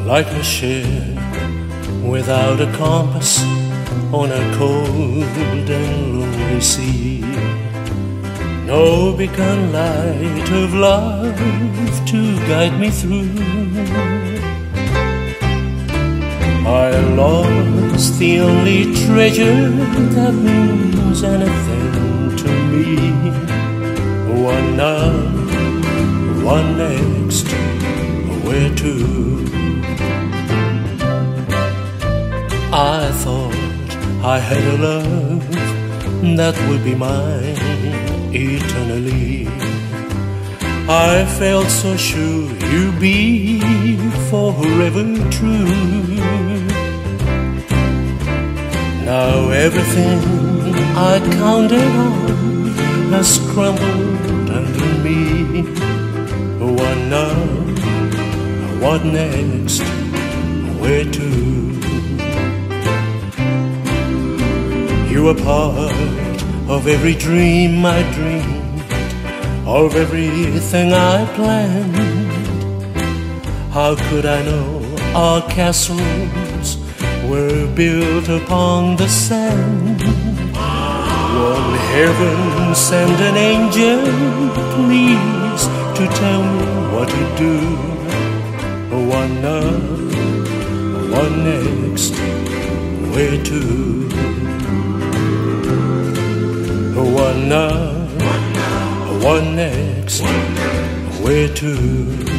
like a ship without a compass on a cold and lonely sea. No beacon light of love to guide me through. I lost the only treasure that means anything to me. One now, one next, where to? I thought I had a love that would be mine eternally. I felt so sure you'd be forever true. Now everything I counted on has crumbled under me. What now? What next? Where to? You were part of every dream I dreamed, of everything I planned. How could I know our castles were built upon the sand? Won't heaven send an angel, please, to tell me what to do? What now? What next? Where to? What now? What next? Where to?